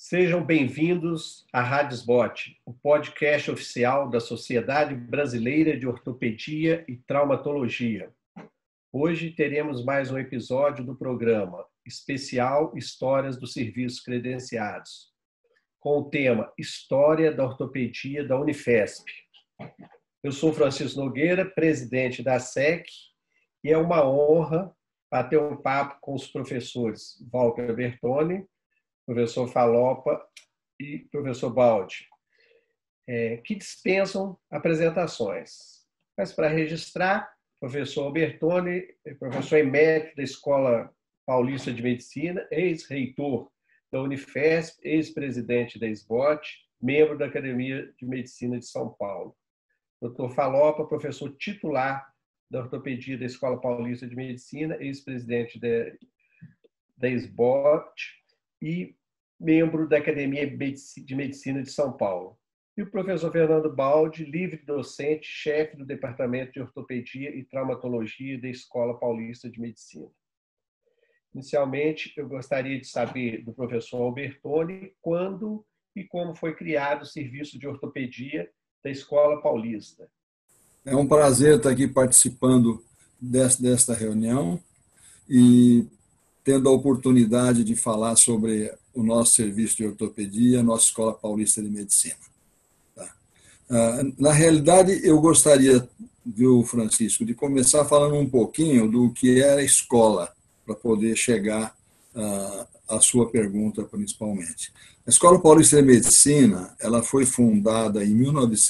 Sejam bem-vindos à Radisbot, o podcast oficial da Sociedade Brasileira de Ortopedia e Traumatologia. Hoje teremos mais um episódio do programa especial Histórias dos Serviços Credenciados, com o tema História da Ortopedia da Unifesp. Eu sou Francisco Nogueira, presidente da SEC, e é uma honra bater um papo com os professores Walter Bertoni, professor Falopa e professor Baldi, que dispensam apresentações. Mas, para registrar, professor Bertoni, professor emérito da Escola Paulista de Medicina, ex-reitor da Unifesp, ex-presidente da SBOT, membro da Academia de Medicina de São Paulo. Dr. Falopa, professor titular da Ortopedia da Escola Paulista de Medicina, ex-presidente da SBOT e membro da Academia de Medicina de São Paulo. E o professor Fernando Baldi, livre docente, chefe do Departamento de Ortopedia e Traumatologia da Escola Paulista de Medicina. Inicialmente, eu gostaria de saber do professor Albertoni quando e como foi criado o serviço de ortopedia da Escola Paulista. É um prazer estar aqui participando desta reunião e tendo a oportunidade de falar sobre o nosso serviço de ortopedia, a nossa Escola Paulista de Medicina. Tá? Na realidade, eu gostaria, viu, Francisco, de começar falando um pouquinho do que era a escola, para poder chegar à sua pergunta, principalmente. A Escola Paulista de Medicina, ela foi fundada em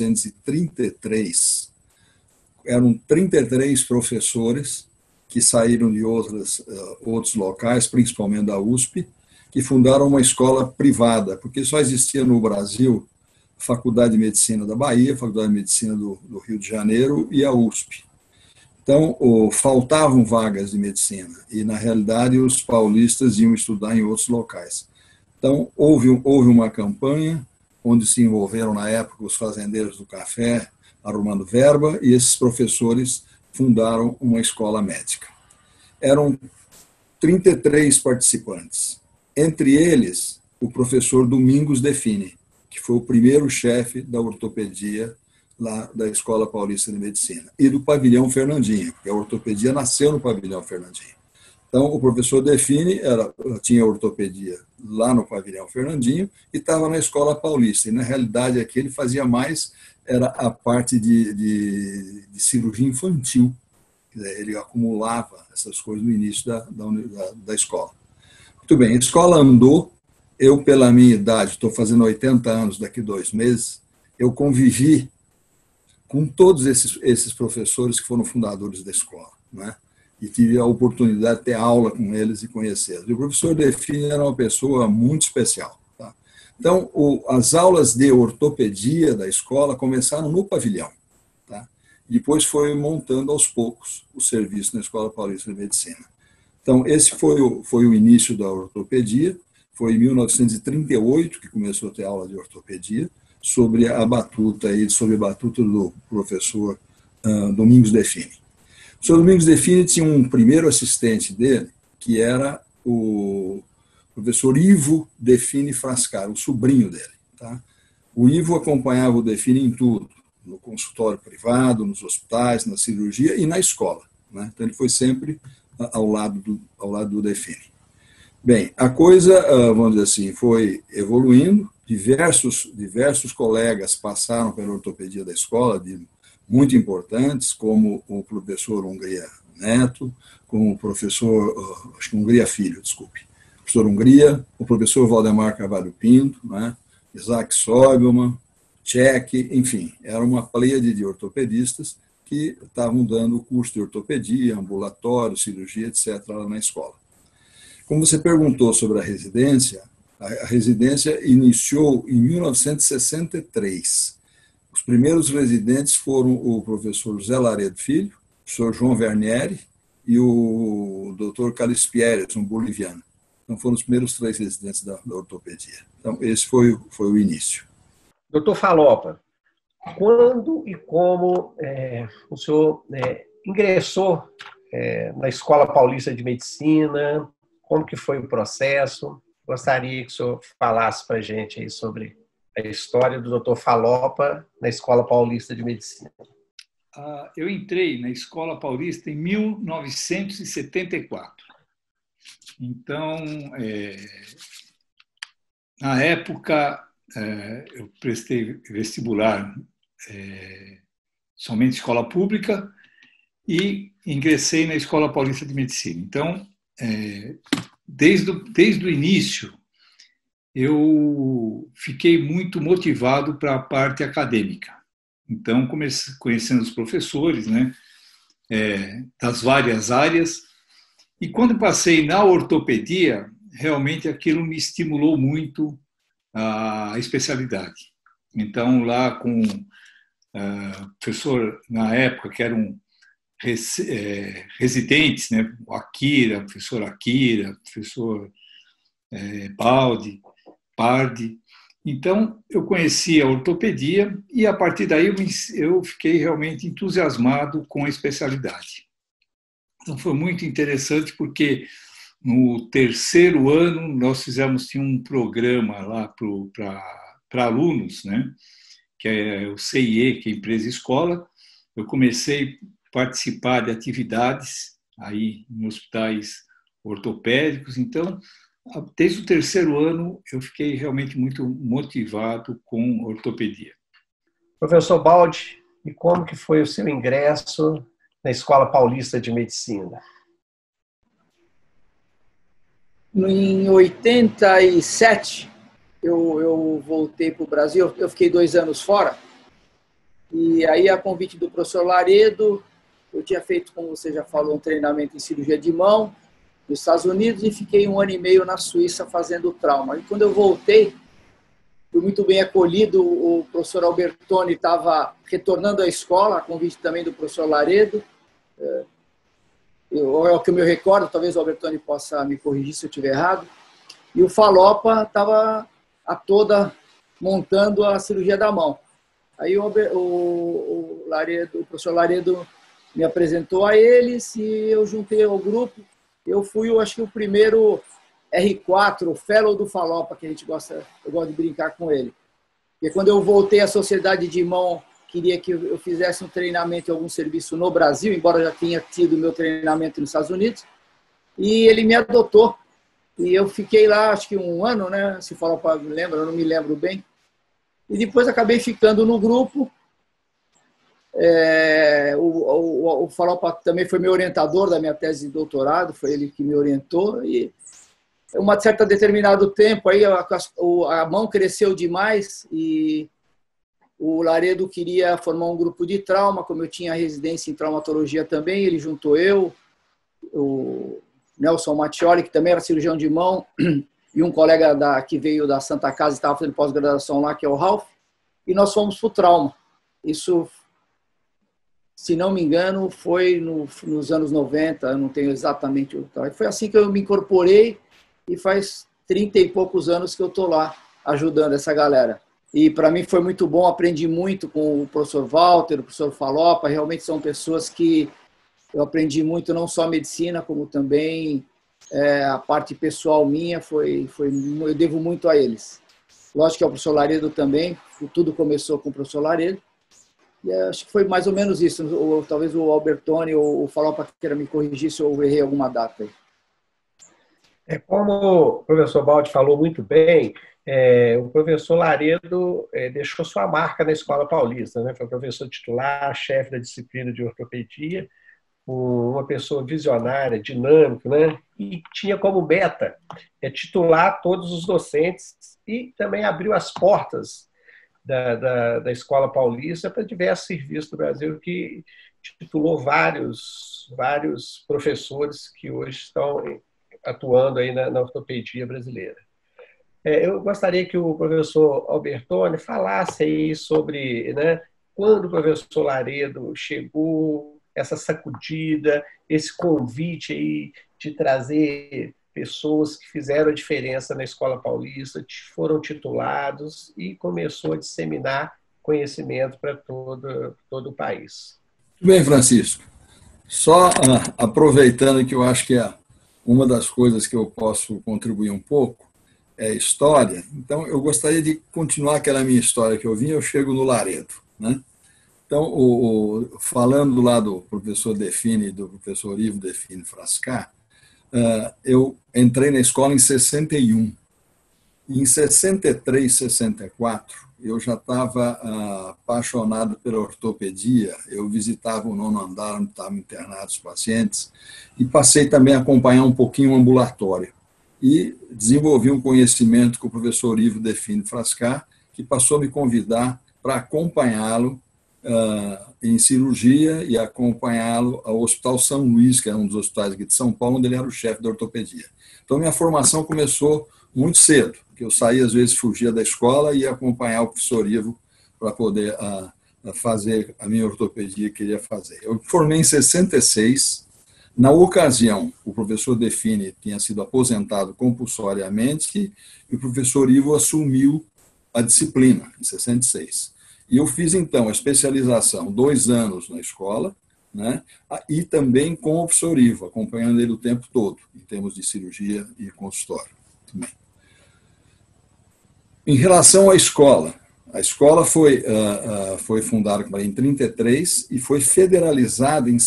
1933. Eram 33 professores que saíram de outros locais, principalmente da USP, que fundaram uma escola privada, porque só existia no Brasil a Faculdade de Medicina da Bahia, a Faculdade de Medicina do Rio de Janeiro e a USP. Então, faltavam vagas de medicina, e, na realidade, os paulistas iam estudar em outros locais. Então, houve uma campanha onde se envolveram, na época, os fazendeiros do café, arrumando verba, e esses professores fundaram uma escola médica. Eram 33 participantes. Entre eles, o professor Domingos Defini, que foi o primeiro chefe da ortopedia lá da Escola Paulista de Medicina, e do Pavilhão Fernandinho, porque a ortopedia nasceu no Pavilhão Fernandinho. Então, o professor Defini tinha ortopedia lá no Pavilhão Fernandinho e estava na Escola Paulista. E, na realidade, aqui ele fazia mais, era a parte de cirurgia infantil. Ele acumulava essas coisas no início da escola. Muito bem, a escola andou. Eu, pela minha idade, estou fazendo 80 anos daqui a 2 meses, eu convivi com todos esses professores que foram fundadores da escola, né? E tive a oportunidade de ter aula com eles e conhecê-los. E o professor Defini era uma pessoa muito especial. Tá? Então, as aulas de ortopedia da escola começaram no pavilhão. Tá? E depois foi montando aos poucos o serviço na Escola Paulista de Medicina. Então, esse foi o início da ortopedia. Foi em 1938 que começou a ter aula de ortopedia, sob a batuta do professor Domingos Defini. O senhor Domingos Defini tinha um primeiro assistente dele, que era o professor Ivo Defini Frascaro, o sobrinho dele. Tá? O Ivo acompanhava o Defini em tudo, no consultório privado, nos hospitais, na cirurgia e na escola. Né? Então, ele foi sempre ao lado do Defini. Bem, a coisa, vamos dizer assim, foi evoluindo. Diversos colegas passaram pela ortopedia da escola, muito importantes, como o professor Hungria Neto, como o professor, Hungria Filho, desculpe, o professor Hungria, o professor Valdemar Carvalho Pinto, né, Isaac Sobelman, Tchek, enfim, era uma pleiade de ortopedistas que estavam dando o curso de ortopedia, ambulatório, cirurgia, etc., lá na escola. Como você perguntou sobre a residência iniciou em 1963. Os primeiros residentes foram o professor José Laredo Filho, o professor João Vernieri e o doutor Carlos Pieres, um boliviano. Então, foram os primeiros 3 residentes da ortopedia. Então, esse foi o início. Doutor Falopa, quando e como o senhor ingressou na Escola Paulista de Medicina? Como que foi o processo? gostaria que o senhor falasse para a gente aí sobre a história do Dr. Falopa na Escola Paulista de Medicina. Eu entrei na Escola Paulista em 1974. Então, na época, eu prestei vestibular somente escola pública e ingressei na Escola Paulista de Medicina. Então, desde o início, eu fiquei muito motivado para a parte acadêmica. Então, comecei conhecendo os professores, né, das várias áreas, e quando passei na ortopedia, realmente aquilo me estimulou muito a especialidade. Então, lá com o professor, na época, que eram residentes, né, o Akira, professor Akira, professor Pardi. Então, eu conheci a ortopedia e, a partir daí, eu fiquei realmente entusiasmado com a especialidade. Então, foi muito interessante porque, no terceiro ano, nós tinha um programa lá para alunos, né, que é o CIE, que é Empresa Escola. Eu comecei a participar de atividades aí em hospitais ortopédicos. Então, desde o terceiro ano, eu fiquei realmente muito motivado com ortopedia. Professor Baldi, e como que foi o seu ingresso na Escola Paulista de Medicina? Em 87, eu voltei para o Brasil. Eu fiquei 2 anos fora. E aí, a convite do professor Laredo, eu tinha feito, como você já falou, um treinamento em cirurgia de mão nos Estados Unidos e fiquei 1 ano e meio na Suíça fazendo trauma. E quando eu voltei, fui muito bem acolhido. O professor Albertoni estava retornando à escola, a convite também do professor Laredo. É o que eu me recordo, talvez o Albertoni possa me corrigir se eu estiver errado. E o Falopa estava a toda montando a cirurgia da mão. Aí o professor Laredo me apresentou a eles e eu juntei ao grupo. Eu fui, acho que, o primeiro R4, o fellow do Falopa, que eu gosto de brincar com ele. E quando eu voltei à Sociedade de Mão, queria que eu fizesse um treinamento em algum serviço no Brasil, embora eu já tenha tido meu treinamento nos Estados Unidos, e ele me adotou. E eu fiquei lá, acho que 1 ano, né? Se Falopa lembra, eu não me lembro bem. E depois acabei ficando no grupo. O Falopa também foi meu orientador da minha tese de doutorado, foi ele que me orientou. E um certo determinado tempo, aí a mão cresceu demais e o Laredo queria formar um grupo de trauma, como eu tinha residência em traumatologia também, ele juntou o Nelson Mattioli, que também era cirurgião de mão, e um colega que veio da Santa Casa e estava fazendo pós-graduação lá, que é o Ralph, e nós fomos para o trauma. Isso, se não me engano, foi nos anos 90, eu não tenho exatamente o... Foi assim que eu me incorporei e faz 30 e poucos anos que eu estou lá ajudando essa galera. E para mim foi muito bom, aprendi muito com o professor Walter, o professor Falopa, realmente são pessoas que eu aprendi muito, não só a medicina, como também a parte pessoal minha, eu devo muito a eles. Lógico que ao professor Laredo também, tudo começou com o professor Laredo, e acho que foi mais ou menos isso, ou talvez o Albertoni ou o Falopa queira me corrigir se eu errei alguma data aí. Como o professor Baldi falou muito bem, o professor Laredo deixou sua marca na Escola Paulista, né? Foi professor titular, chefe da disciplina de ortopedia, uma pessoa visionária, dinâmica, né? E tinha como meta titular todos os docentes e também abriu as portas da Escola Paulista para diversos serviços do Brasil, que titulou vários professores que hoje estão atuando aí na ortopedia brasileira. Eu gostaria que o professor Albertoni falasse aí sobre, né, quando o professor Laredo chegou, essa sacudida, esse convite aí de trazer pessoas que fizeram a diferença na Escola Paulista, foram titulados e começou a disseminar conhecimento para todo o país. Bem, Francisco, só aproveitando que eu acho que uma das coisas que eu posso contribuir um pouco é história, então eu gostaria de continuar aquela minha história que eu vim, eu chego no Laredo, né? Então, falando lá do professor Define, do professor Ivo Define Frascar, eu entrei na escola em 61. Em 63, 64, eu já estava apaixonado pela ortopedia. Eu visitava o 9º andar, onde estavam internados os pacientes, e passei também a acompanhar um pouquinho o ambulatório. E desenvolvi um conhecimento com o professor Ivo Define Frascar, que passou a me convidar para acompanhá-lo em cirurgia e acompanhá-lo ao Hospital São Luís, que é um dos hospitais aqui de São Paulo, onde ele era o chefe da ortopedia. Então, minha formação começou muito cedo, que eu saía, às vezes, fugia da escola e ia acompanhar o professor Ivo para poder fazer a minha ortopedia que queria fazer. Eu formei em 66. Na ocasião, o professor Define tinha sido aposentado compulsoriamente e o professor Ivo assumiu a disciplina, em 66. E eu fiz, então, a especialização 2 anos na escola, né, e também com o professor Ivo, acompanhando ele o tempo todo, em termos de cirurgia e consultório. Também. Em relação à escola, a escola foi fundada em 33 e foi federalizada em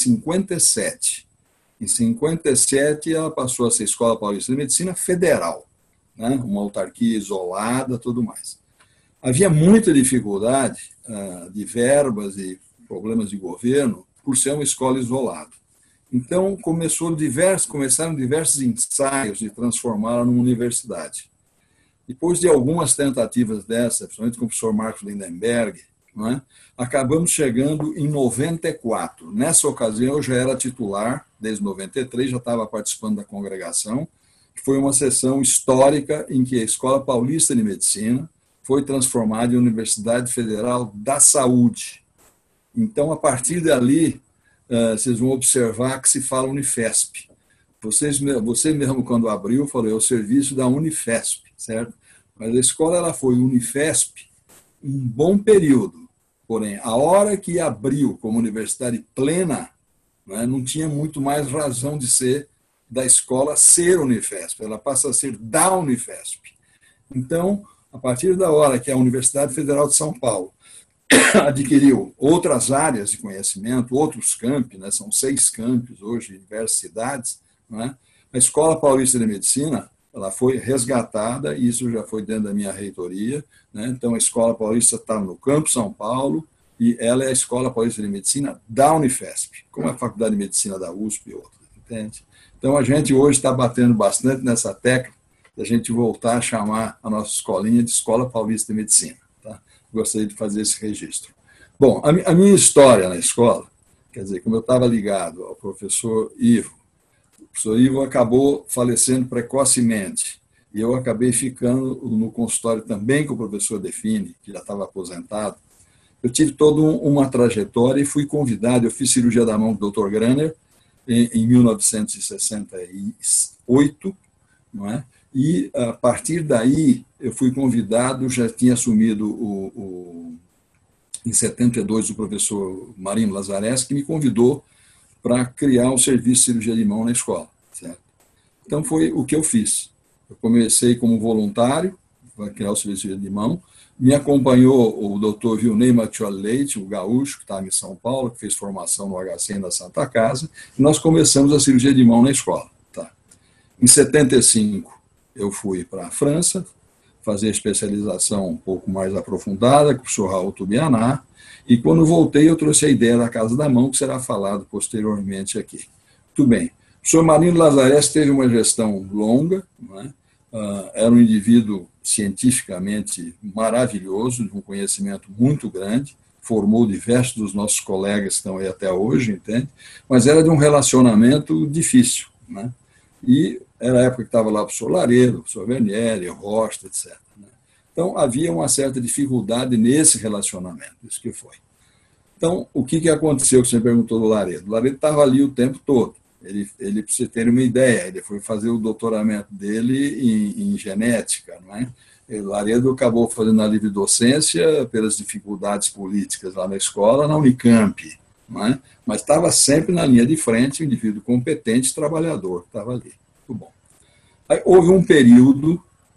57. Em 57, ela passou a ser Escola Paulista de Medicina Federal, né? Uma autarquia isolada, tudo mais. Havia muita dificuldade de verbas e problemas de governo por ser uma escola isolada. Então, começaram diversos ensaios de transformá-la numa universidade. Depois de algumas tentativas dessas, principalmente com o professor Marcos Lindenberg, não é? Acabamos chegando em 94. Nessa ocasião, eu já era titular, desde 93, já estava participando da congregação, que foi uma sessão histórica em que a Escola Paulista de Medicina foi transformada em Universidade Federal da Saúde. Então, a partir dali, vocês vão observar que se fala Unifesp. Você mesmo, quando abriu, falou, é o serviço da Unifesp, certo? Mas a escola ela foi Unifesp um bom período. Porém, a hora que abriu como universidade plena, né, não tinha muito mais razão de ser da escola ser Unifesp. Ela passa a ser da Unifesp. Então, a partir da hora que a Universidade Federal de São Paulo adquiriu outras áreas de conhecimento, outros campi, né, são 6 campos hoje em diversas cidades, né, a Escola Paulista de Medicina ela foi resgatada, e isso já foi dentro da minha reitoria, né? Então a Escola Paulista está no Campo São Paulo, e ela é a Escola Paulista de Medicina da Unifesp, como a Faculdade de Medicina da USP e outras, entende? Então a gente hoje está batendo bastante nessa tecla, da gente voltar a chamar a nossa escolinha de Escola Paulista de Medicina. Tá? Gostaria de fazer esse registro. Bom, a minha história na escola, quer dizer, como eu estava ligado ao professor Ivo, o professor Ivo acabou falecendo precocemente, e eu acabei ficando no consultório também com o professor Define, que já estava aposentado. Eu tive toda uma trajetória e fui convidado, eu fiz cirurgia da mão do Dr. Graner em 1968, não é? E, a partir daí, eu fui convidado, já tinha assumido em 72 o professor Marino Lazarés, que me convidou para criar um serviço de cirurgia de mão na escola. Certo? Então, foi o que eu fiz. Eu comecei como voluntário, para criar o serviço de cirurgia de mão, me acompanhou o doutor Vilney Mattioli Leite, o gaúcho, que estava em São Paulo, que fez formação no HCM da Santa Casa, e nós começamos a cirurgia de mão na escola. Tá? Em 75, eu fui para a França, fazer especialização um pouco mais aprofundada com o professor Raul Tubianá, e quando voltei eu trouxe a ideia da Casa da Mão, que será falado posteriormente aqui. Muito bem. O professor Marino Lazarés teve uma gestão longa, não é? Era um indivíduo cientificamente maravilhoso, de um conhecimento muito grande, formou diversos dos nossos colegas que estão aí até hoje, entende? Mas era de um relacionamento difícil, né? E era a época que estava lá o professor Laredo, o professor Vernieri, Rosta, etc. Né? Então, havia uma certa dificuldade nesse relacionamento, isso que foi. Então, o que aconteceu que você perguntou do Laredo? O Laredo estava ali o tempo todo. Ele, para você ter uma ideia, ele foi fazer o doutoramento dele em genética, não é? O Laredo acabou fazendo a livre docência pelas dificuldades políticas lá na escola, na Unicamp, não é? Mas estava sempre na linha de frente, um indivíduo competente, trabalhador, estava ali. Muito bom. Aí, houve um período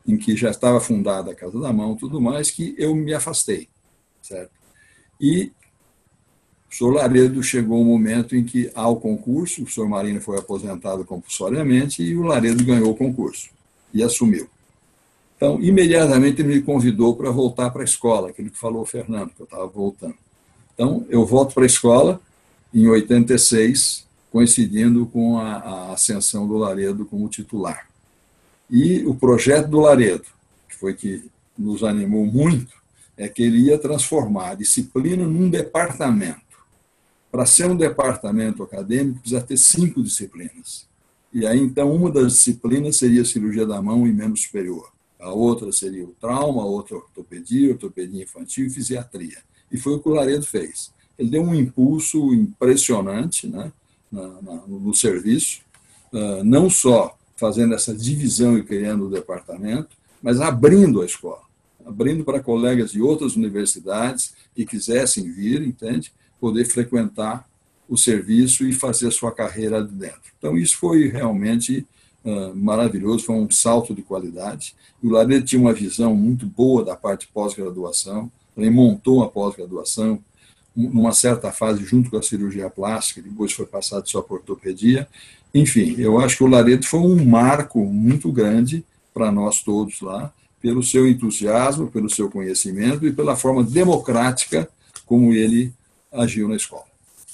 em que já estava fundada a Casa da Mão, tudo mais, que eu me afastei, certo? E o senhor Laredo chegou um momento em que há o concurso, o senhor Marino foi aposentado compulsoriamente e o Laredo ganhou o concurso e assumiu. Então, imediatamente ele me convidou para voltar para a escola, aquilo que falou o Fernando, que eu estava voltando. Então, eu volto para a escola em 86, coincidindo com a ascensão do Laredo como titular. E o projeto do Laredo, que foi que nos animou muito, é que ele ia transformar a disciplina num departamento. Para ser um departamento acadêmico, precisa ter 5 disciplinas. E aí, então, uma das disciplinas seria cirurgia da mão e membro superior. A outra seria o trauma, a outra ortopedia infantil e fisiatria. E foi o que o Laredo fez. Ele deu um impulso impressionante, né, no serviço, não só fazendo essa divisão e criando o departamento, mas abrindo a escola, abrindo para colegas de outras universidades que quisessem vir, entende? Poder frequentar o serviço e fazer a sua carreira ali dentro. Então, isso foi realmente maravilhoso, foi um salto de qualidade. O Laredo tinha uma visão muito boa da parte de pós-graduação, ele montou uma pós-graduação, numa certa fase, junto com a cirurgia plástica, depois foi passado só por ortopedia. Enfim, eu acho que o Laredo foi um marco muito grande para nós todos lá, pelo seu entusiasmo, pelo seu conhecimento e pela forma democrática como ele agiu na escola.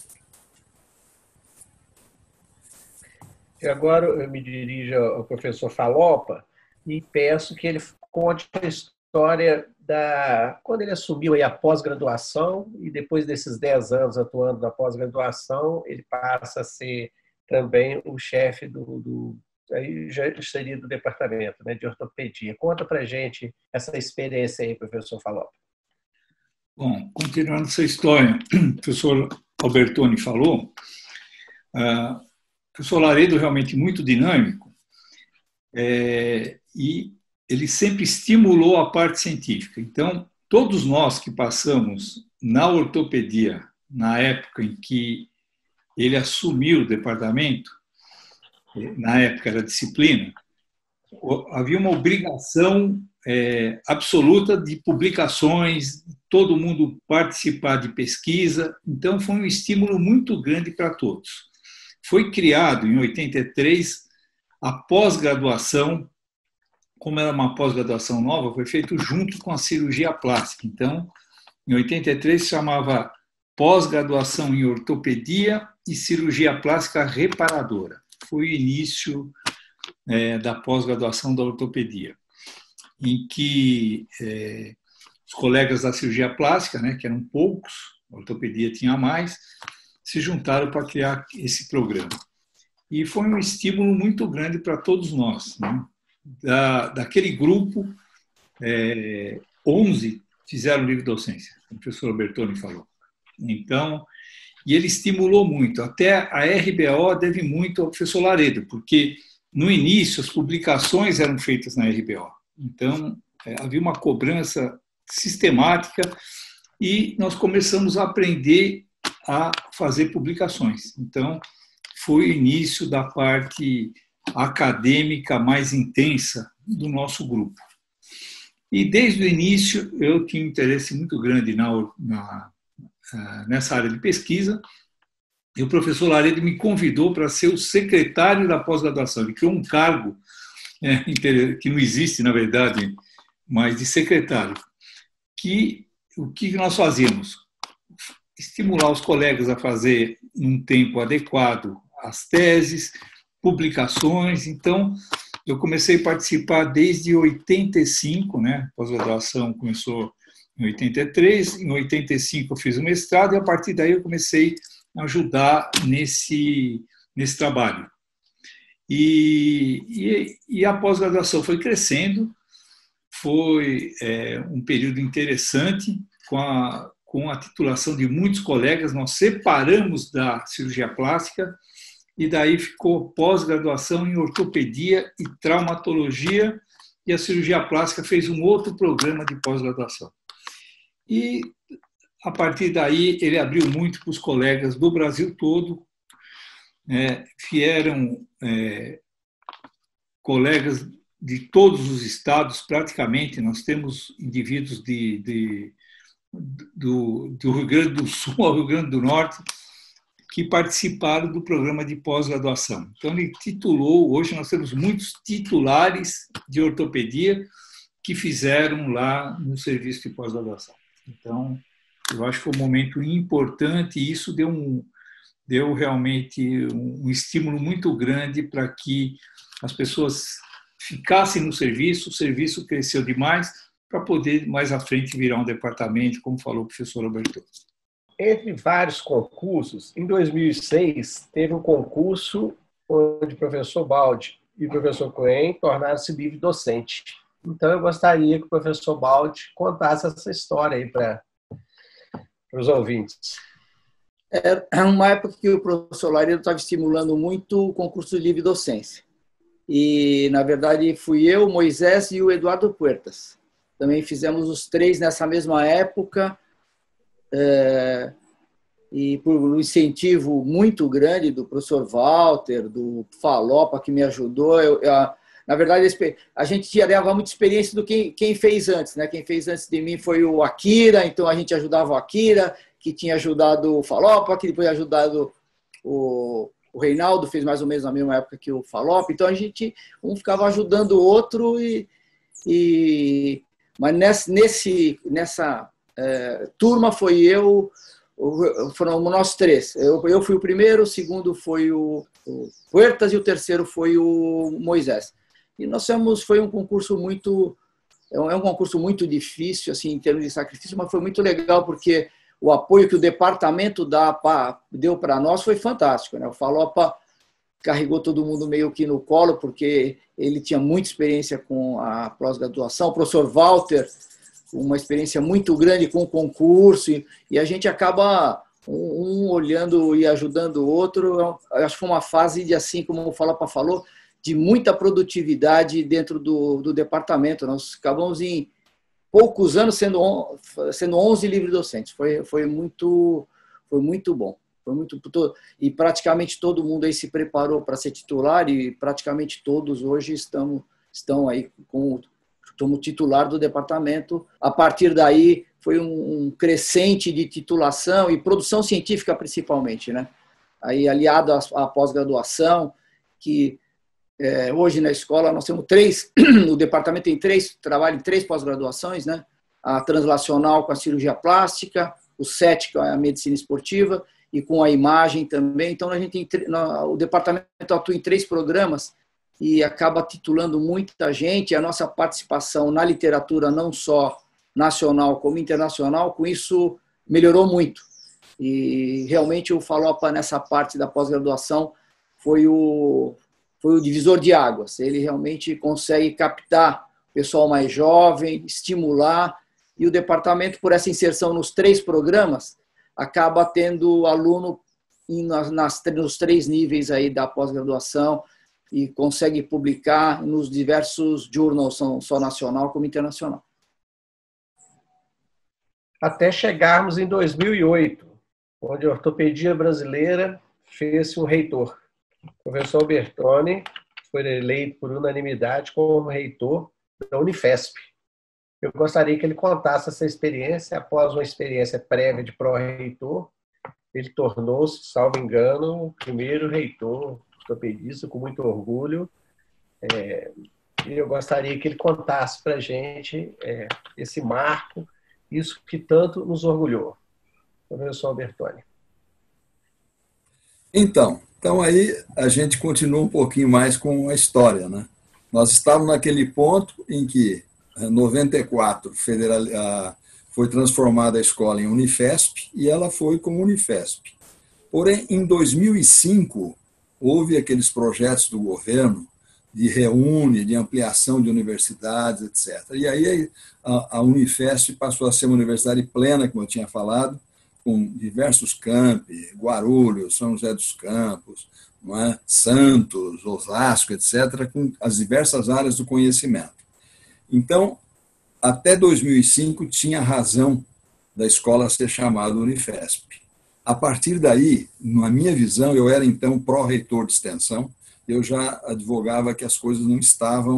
E agora eu me dirijo ao professor Falopa e peço que ele conte a história quando ele assumiu aí a pós-graduação e depois desses 10 anos atuando na pós-graduação, ele passa a ser também o chefe aí já seria do departamento, né, de ortopedia. Conta para a gente essa experiência aí, professor Falopa. Bom, continuando essa história, o professor Albertoni falou, o professor Laredo realmente muito dinâmico, e ele sempre estimulou a parte científica. Então, todos nós que passamos na ortopedia, na época em que ele assumiu o departamento, na época era disciplina, havia uma obrigação absoluta de publicações, todo mundo participar de pesquisa, então foi um estímulo muito grande para todos. Foi criado, em 83, a pós-graduação, como era uma pós-graduação nova, foi feito junto com a cirurgia plástica. Então, em 83, se chamava pós-graduação em ortopedia e cirurgia plástica reparadora. Foi o início da pós-graduação da ortopedia, em que os colegas da cirurgia plástica, né, que eram poucos, a ortopedia tinha mais, se juntaram para criar esse programa. E foi um estímulo muito grande para todos nós, né? Daquele grupo, 11 fizeram livre docência, como o professor Albertoni falou. Então, e ele estimulou muito. Até a RBO deve muito ao professor Laredo, porque no início as publicações eram feitas na RBO. Então, havia uma cobrança sistemática e nós começamos a aprender a fazer publicações. Então, foi o início da parte acadêmica mais intensa do nosso grupo. E desde o início eu tinha um interesse muito grande nessa área de pesquisa, e o professor Laredo me convidou para ser o secretário da pós-graduação. Ele criou um cargo que não existe, na verdade, mas de secretário. O que nós fazíamos? Estimular os colegas a fazer, num tempo adequado, as teses, publicações. Então, eu comecei a participar desde 85, né? A pós-graduação começou em 83, em 85 eu fiz o mestrado e a partir daí eu comecei a ajudar nesse trabalho. E a pós-graduação foi crescendo, foi um período interessante, com a titulação de muitos colegas, nós separamos da cirurgia plástica e daí ficou pós-graduação em ortopedia e traumatologia e a cirurgia plástica fez um outro programa de pós-graduação. E, a partir daí, ele abriu muito para os colegas do Brasil todo, vieram colegas de todos os estados, praticamente, nós temos indivíduos do Rio Grande do Sul ao Rio Grande do Norte que participaram do programa de pós-graduação. Então, ele titulou, hoje nós temos muitos titulares de ortopedia que fizeram lá no serviço de pós-graduação. Então, eu acho que foi um momento importante e isso deu realmente um estímulo muito grande para que as pessoas ficassem no serviço, o serviço cresceu demais para poder, mais à frente, virar um departamento, como falou o professor Alberto. Entre vários concursos, em 2006, teve um concurso onde o professor Baldi e o professor Cohen tornaram-se livre docente. Então, eu gostaria que o professor Baldi contasse essa história aí para os ouvintes. É uma época que o professor Laredo estava estimulando muito o concurso de livre docência. E, na verdade, fui eu, Moisés e o Eduardo Puertas. Também fizemos os três nessa mesma época. E por um incentivo muito grande do professor Walter, do Falopa, que me ajudou. Na verdade, a gente tirava muita experiência do quem fez antes, né? Quem fez antes de mim foi o Akira, então a gente ajudava o Akira, que tinha ajudado o Falopa, que depois ajudado o Reinaldo, fez mais ou menos na mesma época que o Falopa. Então a gente um ficava ajudando o outro mas nessa turma foram nós três. Eu fui o primeiro, o segundo foi o Puertas e o terceiro foi o Moisés. E foi um concurso um concurso muito difícil, assim, em termos de sacrifício, mas foi muito legal porque o apoio que o departamento deu para nós foi fantástico, né? O Falopa carregou todo mundo meio que no colo, porque ele tinha muita experiência com a pós-graduação. O professor Walter, uma experiência muito grande com o concurso, e a gente acaba um olhando e ajudando o outro. Eu acho que foi uma fase de, assim como o Falopa falou, de muita produtividade dentro do departamento. Nós acabamos em poucos anos sendo 11 livres docentes. Foi muito bom. E praticamente todo mundo aí se preparou para ser titular e praticamente todos hoje estão aí como titular do departamento. A partir daí foi um crescente de titulação e produção científica principalmente, né? Aí aliado à pós-graduação, que hoje na escola nós temos o departamento trabalha em 3 pós-graduações, né? A translacional com a cirurgia plástica, o SET, que é a medicina esportiva, e com a imagem também. Então, o departamento atua em 3 programas e acaba titulando muita gente. A nossa participação na literatura, não só nacional como internacional, com isso melhorou muito. E realmente o Falopa, nessa parte da pós-graduação, foi o divisor de águas. Ele realmente consegue captar o pessoal mais jovem, estimular, e o departamento, por essa inserção nos 3 programas, acaba tendo aluno nos 3 níveis aí da pós-graduação e consegue publicar nos diversos journals, só nacional como internacional. Até chegarmos em 2008, onde a ortopedia brasileira fez-se um reitor. O professor Albertoni foi eleito por unanimidade como reitor da Unifesp. Eu gostaria que ele contasse essa experiência. Após uma experiência prévia de pró-reitor, ele tornou-se, salvo engano, o primeiro reitor ortopedista, com muito orgulho. E eu gostaria que ele contasse para a gente esse marco, isso que tanto nos orgulhou. Professor Albertoni. Então aí a gente continua um pouquinho mais com a história, né? Nós estávamos naquele ponto em que, em 94, foi transformada a escola em Unifesp e ela foi como Unifesp. Porém, em 2005, houve aqueles projetos do governo de reúne, de ampliação de universidades, etc. E aí a Unifesp passou a ser uma universidade plena, como eu tinha falado, com diversos campi, Guarulhos, São José dos Campos, não é? Santos, Osasco, etc., com as diversas áreas do conhecimento. Então, até 2005, tinha razão da escola ser chamada Unifesp. A partir daí, na minha visão, eu era então pró-reitor de extensão, eu já advogava que as coisas não estavam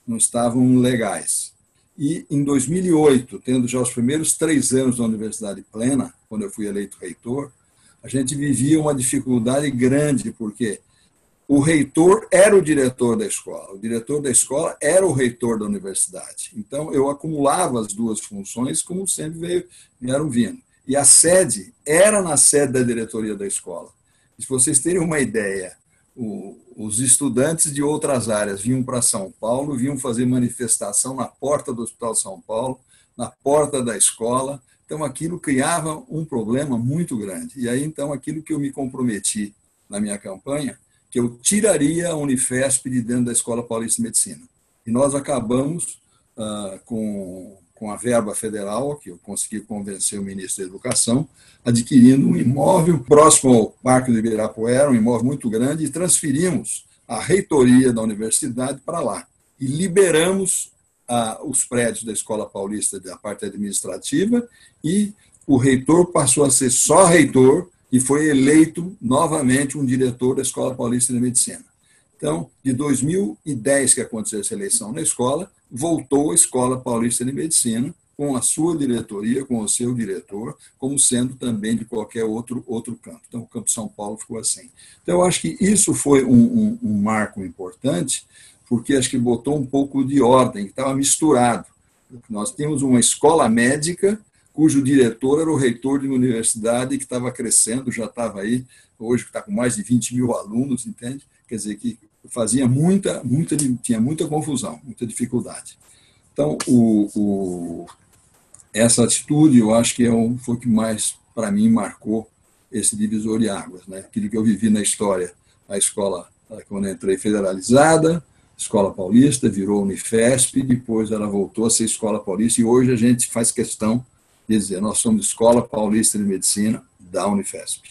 não estavam legais. E, em 2008, tendo já os primeiros 3 anos da Universidade Plena, quando eu fui eleito reitor, a gente vivia uma dificuldade grande, porque o reitor era o diretor da escola era o reitor da universidade. Então, eu acumulava as duas funções, como sempre vieram vindo. E a sede era na sede da diretoria da escola. Se vocês terem uma ideia, os estudantes de outras áreas vinham para São Paulo, vinham fazer manifestação na porta do Hospital São Paulo, na porta da escola. Então, aquilo criava um problema muito grande. E aí, então, aquilo que eu me comprometi na minha campanha, que eu tiraria a Unifesp de dentro da Escola Paulista de Medicina. E nós acabamos com a verba federal, que eu consegui convencer o ministro da Educação, adquirindo um imóvel próximo ao Parque do Ibirapuera, um imóvel muito grande, e transferimos a reitoria da universidade para lá. E liberamos os prédios da Escola Paulista, da parte administrativa, e o reitor passou a ser só reitor, e foi eleito novamente um diretor da Escola Paulista de Medicina. Então, de 2010 que aconteceu essa eleição na escola, voltou a Escola Paulista de Medicina com a sua diretoria, com o seu diretor, como sendo também de qualquer outro campo. Então, o Campo São Paulo ficou assim. Então, eu acho que isso foi um marco importante, porque acho que botou um pouco de ordem, que estava misturado. Nós tínhamos uma escola médica, cujo diretor era o reitor de uma universidade que estava crescendo, já estava aí, hoje está com mais de 20 mil alunos, entende? Quer dizer, que fazia tinha muita confusão, muita dificuldade. Então, essa atitude, eu acho que foi o que mais, para mim, marcou esse divisor de águas, né? Aquilo que eu vivi na história, a escola, quando eu entrei, federalizada, Escola Paulista, virou Unifesp, depois ela voltou a ser Escola Paulista, e hoje a gente faz questão de dizer, nós somos Escola Paulista de Medicina da Unifesp.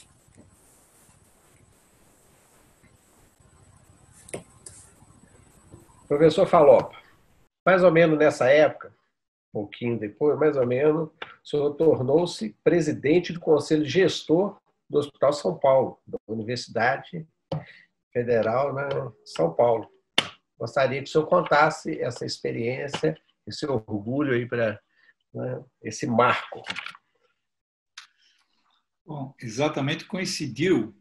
Professor Falopa, mais ou menos nessa época, um pouquinho depois, mais ou menos, o senhor tornou-se presidente do Conselho Gestor do Hospital São Paulo, da Universidade Federal de São Paulo. Gostaria que o senhor contasse essa experiência, esse orgulho aí para esse marco. Bom, exatamente coincidiu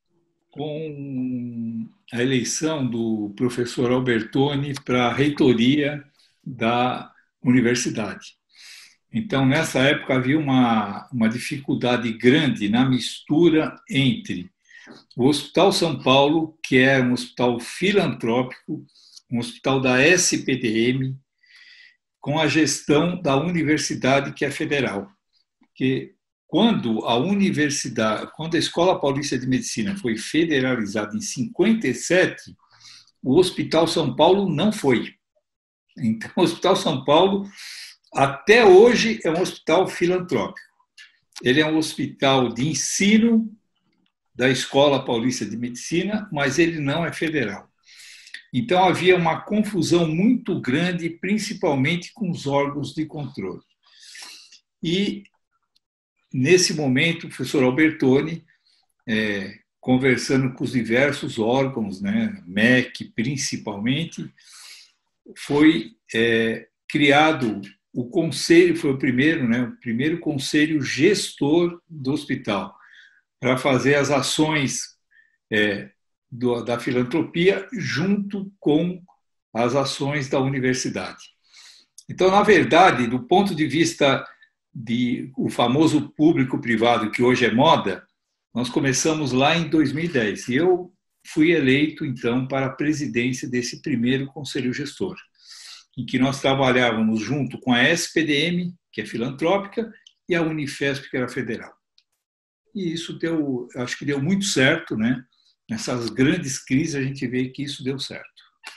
com a eleição do professor Albertoni para a reitoria da universidade. Então, nessa época, havia uma dificuldade grande na mistura entre o Hospital São Paulo, que era um hospital filantrópico, um hospital da SPDM, com a gestão da universidade, que é federal. Porque quando a Escola Paulista de Medicina foi federalizada em 57, o Hospital São Paulo não foi. Então, o Hospital São Paulo, até hoje, é um hospital filantrópico. Ele é um hospital de ensino da Escola Paulista de Medicina, mas ele não é federal. Então, havia uma confusão muito grande, principalmente com os órgãos de controle. E, nesse momento, o professor Albertoni, conversando com os diversos órgãos, né, MEC principalmente, foi criado o conselho, foi o primeiro conselho gestor do hospital, para fazer as ações da filantropia junto com as ações da universidade. Então, na verdade, do ponto de vista o famoso público-privado, que hoje é moda, nós começamos lá em 2010. E eu fui eleito, então, para a presidência desse primeiro conselho gestor, em que nós trabalhávamos junto com a SPDM, que é filantrópica, e a Unifesp, que era federal. E isso acho que deu muito certo, né? Nessas grandes crises, a gente vê que isso deu certo.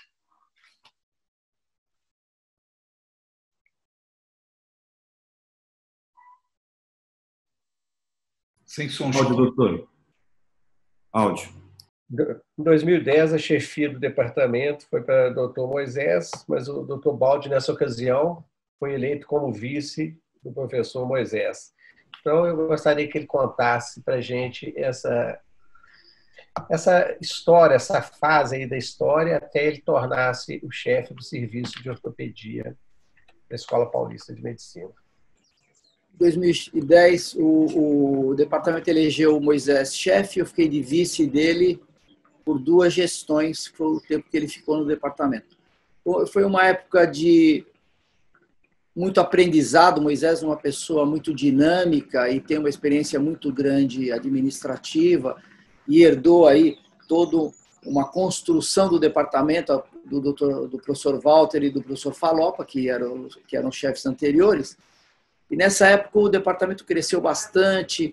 Sem som. Áudio, doutor. Áudio. Em 2010, a chefia do departamento foi para o doutor Moisés, mas o doutor Baldi, nessa ocasião, foi eleito como vice do professor Moisés. Então, eu gostaria que ele contasse para a gente essa história, essa fase aí da história, até ele tornar-se o chefe do serviço de ortopedia da Escola Paulista de Medicina. Em 2010, o departamento elegeu o Moisés chefe, eu fiquei de vice dele por 2 gestões, que foi o tempo que ele ficou no departamento. Foi uma época de muito aprendizado. Moisés é uma pessoa muito dinâmica e tem uma experiência muito grande administrativa e herdou aí toda uma construção do departamento do professor Walter e do professor Falopa, que eram chefes anteriores. E nessa época o departamento cresceu bastante,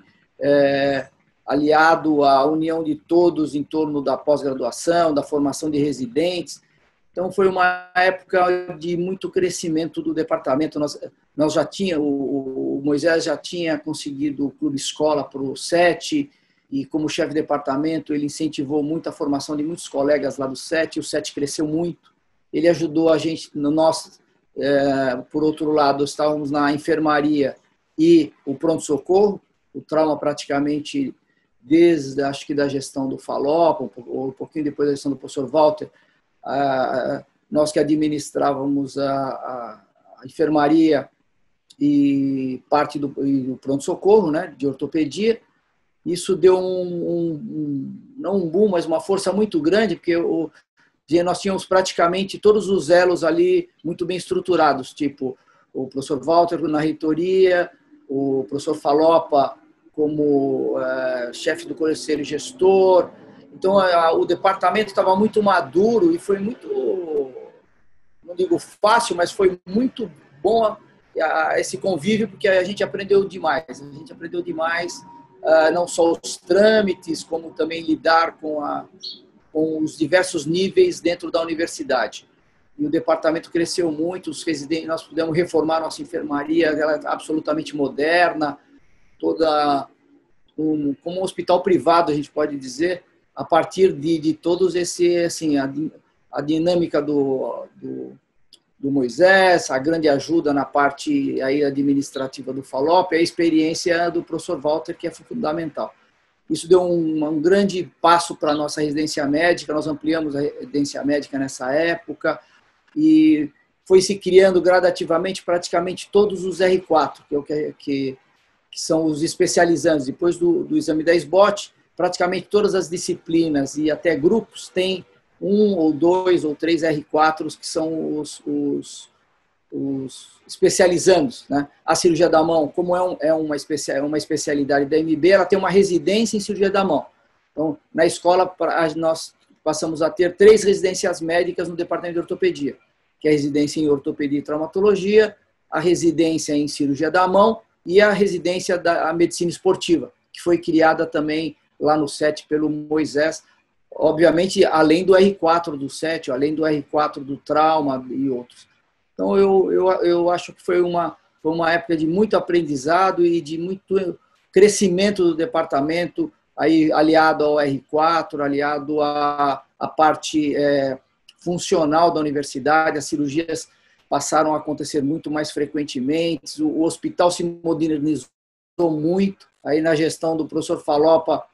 aliado à união de todos em torno da pós-graduação, da formação de residentes. Então foi uma época de muito crescimento do departamento. Nós já tínhamos, o Moisés já tinha conseguido o clube escola para o SET, e como chefe de departamento ele incentivou muito a formação de muitos colegas lá do SET, e o SET cresceu muito. Ele ajudou a gente, nós, por outro lado, estávamos na enfermaria e o pronto-socorro, o trauma praticamente desde, acho que da gestão do Falopa, ou um pouquinho depois da gestão do professor Walter, nós que administrávamos a enfermaria e parte do pronto-socorro, né, de ortopedia. Isso deu não um boom, mas uma força muito grande, porque nós tínhamos praticamente todos os elos ali muito bem estruturados, tipo o professor Walter na reitoria, o professor Falopa como chefe do conselho gestor. Então, o departamento estava muito maduro e foi muito, não digo fácil, mas foi muito bom esse convívio, porque a gente aprendeu demais. A gente aprendeu demais, não só os trâmites, como também lidar com os diversos níveis dentro da universidade. E o departamento cresceu muito, os residentes, nós pudemos reformar nossa enfermaria, ela é absolutamente moderna, como um hospital privado, a gente pode dizer, a partir de todos a dinâmica do Moisés, a grande ajuda na parte aí administrativa do Falopa, e a experiência do professor Walter, que é fundamental. Isso deu um grande passo para a nossa residência médica, nós ampliamos a residência médica nessa época, e foi se criando gradativamente praticamente todos os R4, que são os especializantes. Depois do exame da SBOT, praticamente todas as disciplinas e até grupos têm 1 ou 2 ou 3 R4s, que são os especializandos, né? A cirurgia da mão, como é uma especialidade da MB, ela tem uma residência em cirurgia da mão. Então, na escola, nós passamos a ter 3 residências médicas no departamento de ortopedia, que é a residência em ortopedia e traumatologia, a residência em cirurgia da mão e a residência da medicina esportiva, que foi criada também lá no SET pelo Moisés, obviamente além do R4 do SET, além do R4 do trauma e outros. Então eu acho que foi uma época de muito aprendizado e de muito crescimento do departamento, aí aliado ao R4, aliado à parte funcional da universidade. As cirurgias passaram a acontecer muito mais frequentemente, o hospital se modernizou muito, aí na gestão do professor Falopa,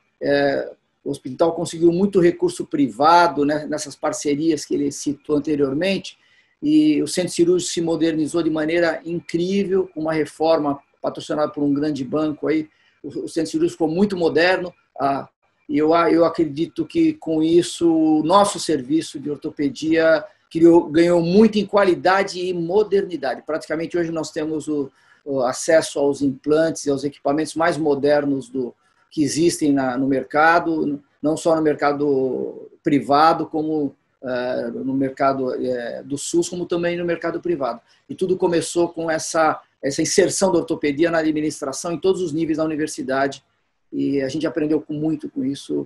o hospital conseguiu muito recurso privado, né, nessas parcerias que ele citou anteriormente, e o centro cirúrgico se modernizou de maneira incrível, com uma reforma patrocinada por um grande banco. Aí, o centro cirúrgico ficou muito moderno, e eu acredito que com isso o nosso serviço de ortopedia ganhou muito em qualidade e modernidade. Praticamente hoje nós temos o acesso aos implantes e aos equipamentos mais modernos que existem no mercado, não só no mercado privado, como no mercado do SUS, como também no mercado privado. E tudo começou com essa inserção da ortopedia na administração em todos os níveis da universidade, e a gente aprendeu muito com isso.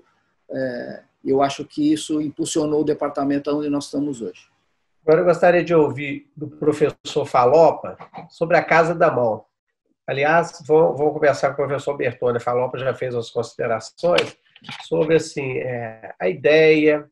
Eu acho que isso impulsionou o departamento aonde nós estamos hoje. Agora eu gostaria de ouvir do professor Falopa sobre a Casa da Mão. Aliás, vou conversar com o professor Bertone. Falopa já fez as considerações sobre assim, a ideia,